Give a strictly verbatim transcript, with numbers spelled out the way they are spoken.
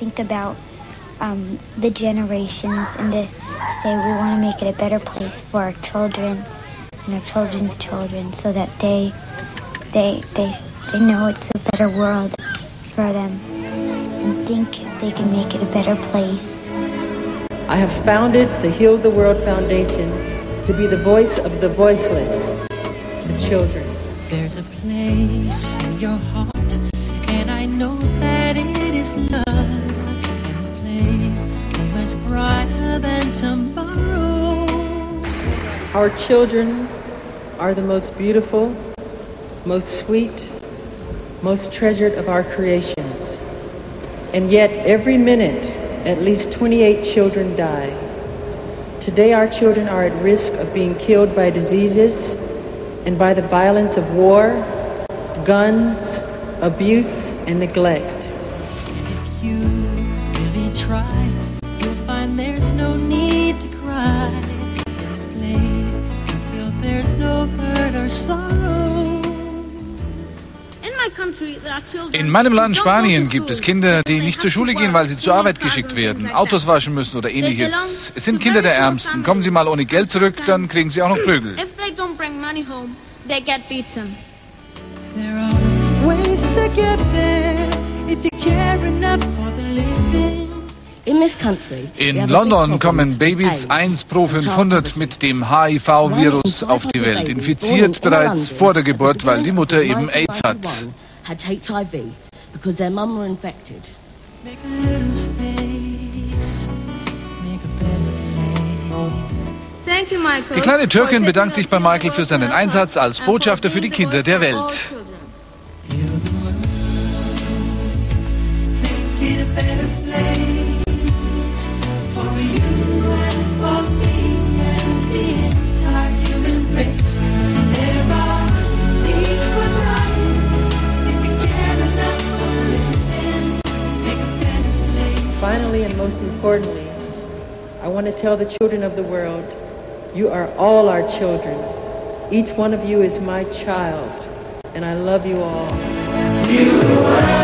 think about um, the generations and to say we want to make it a better place for our children and our children's children, so that they they they they know it's a better world for them and think they can make it a better place. I have founded the Heal the World Foundation to be the voice of the voiceless, the children. There's a place in your heart, and I know that it is love, and this place is much brighter than tomorrow. Our children are the most beautiful, most sweet, most treasured of our creations. And yet, every minute, at least twenty-eight children die. Today, our children are at risk of being killed by diseases and by the violence of war, guns, abuse, and neglect. If you really try, you'll find there's no need to cry. There's a place you feel there's no hurt or sorrow. In meinem Land Spanien gibt es Kinder, die nicht zur Schule gehen, weil sie zur Arbeit geschickt werden, Autos waschen müssen oder ähnliches. Es sind Kinder der Ärmsten. Kommen sie mal ohne Geld zurück, dann kriegen sie auch noch Prügel. In London kommen Babys eins pro fünfhundert mit dem H I V-Virus auf die Welt, infiziert bereits vor der Geburt, weil die Mutter eben AIDS hat. Die kleine Türkin bedankt sich bei Michael für seinen Einsatz als Botschafter für die Kinder der Welt. Finally, and most importantly, I want to tell the children of the world, you are all our children. Each one of you is my child, and I love you all. You are